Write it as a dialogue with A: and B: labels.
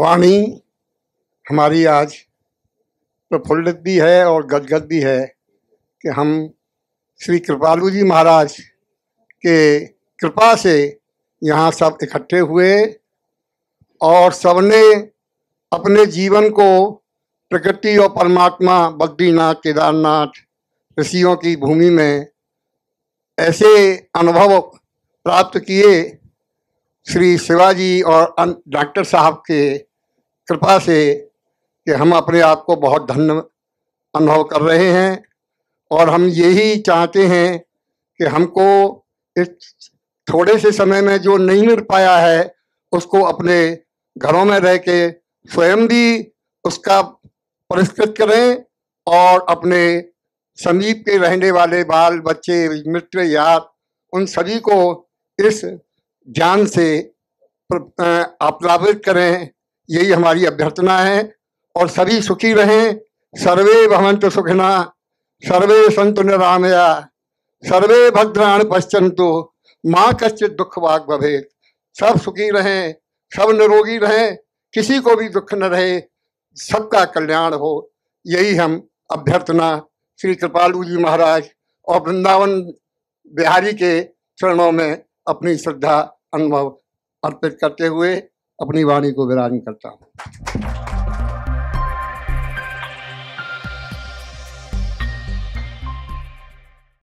A: वाणी हमारी आज प्रफुल्लित भी है और गदगद भी है कि हम श्री कृपालु जी महाराज के कृपा से यहाँ सब इकट्ठे हुए और सबने अपने जीवन को प्रकृति और परमात्मा बद्रीनाथ केदारनाथ ऋषियों की भूमि में ऐसे अनुभव प्राप्त किए श्री शिवाजी और डॉक्टर साहब के कृपा से कि हम अपने आप को बहुत धन्य अनुभव कर रहे हैं। और हम यही चाहते हैं कि हमको इस थोड़े से समय में जो नहीं मिल पाया है उसको अपने घरों में रह के स्वयं भी उसका पुरस्कृत करें और अपने समीप के रहने वाले बाल बच्चे मित्र यार उन सभी को इस ज्ञान से आप्लावित करें, यही हमारी अभ्यर्थना है। और सभी सुखी रहें। सर्वे भवन्तु सुखिना, सर्वे सन्तु निरामया, सर्वे भद्राणि पश्यन्तु, माँ कश्चित् दुःख भाग् भवेत्। सब सुखी रहें, सब निरोगी रहें, किसी को भी दुख न रहे, सबका कल्याण हो, यही हम अभ्यर्थना श्री कृपालु जी महाराज और वृंदावन बिहारी के चरणों में अपनी श्रद्धा अनुभव अर्पित करते हुए अपनी वाणी को विराजमान करता हूँ।